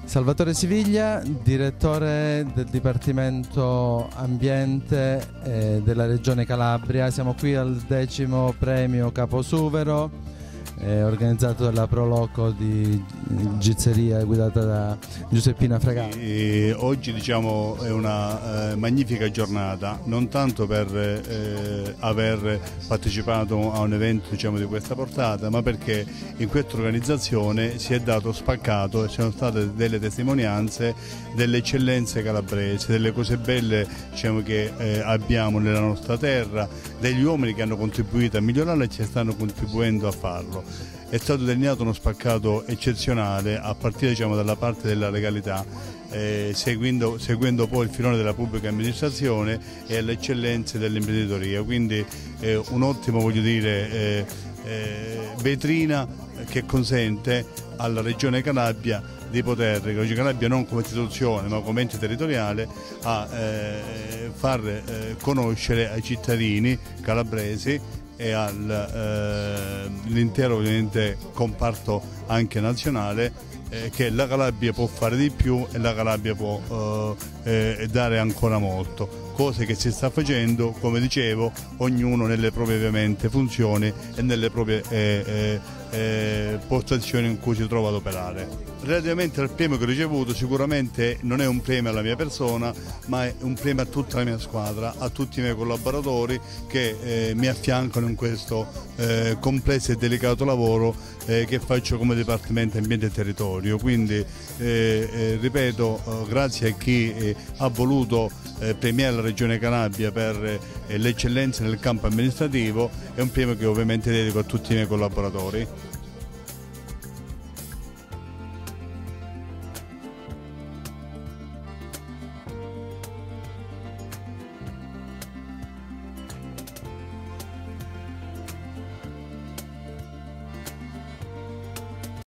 Salvatore Siviglia, direttore del Dipartimento Ambiente della Regione Calabria. Siamo qui al 10° premio Caposuvero, organizzato dalla Proloco di Gizzeria guidata da Giuseppina Fragani. Oggi è una magnifica giornata, non tanto per aver partecipato a un evento di questa portata, ma perché in questa organizzazione si è dato spaccato e ci sono state delle testimonianze delle eccellenze calabresi, delle cose belle che abbiamo nella nostra terra, degli uomini che hanno contribuito a migliorarla e ci stanno contribuendo a farlo. È stato delineato uno spaccato eccezionale a partire dalla parte della legalità, seguendo poi il filone della pubblica amministrazione e alle eccellenze dell'imprenditoria, quindi un'ottima vetrina che consente alla Regione Calabria di poter, la Regione Calabria non come istituzione ma come ente territoriale, a far conoscere ai cittadini calabresi e all'intero comparto anche nazionale che la Calabria può fare di più e la Calabria può dare ancora molto, cose che si sta facendo, come dicevo, ognuno nelle proprie ovviamente funzioni e nelle proprie postazioni in cui si trova ad operare. Relativamente al premio che ho ricevuto, sicuramente non è un premio alla mia persona, ma è un premio a tutta la mia squadra, a tutti i miei collaboratori che mi affiancano in questo complesso e delicato lavoro che faccio come Dipartimento Ambiente e Territorio. Quindi ripeto, grazie a chi ha voluto premiare la Regione Calabria per l'eccellenza nel campo amministrativo, è un premio che ovviamente dedico a tutti i miei collaboratori.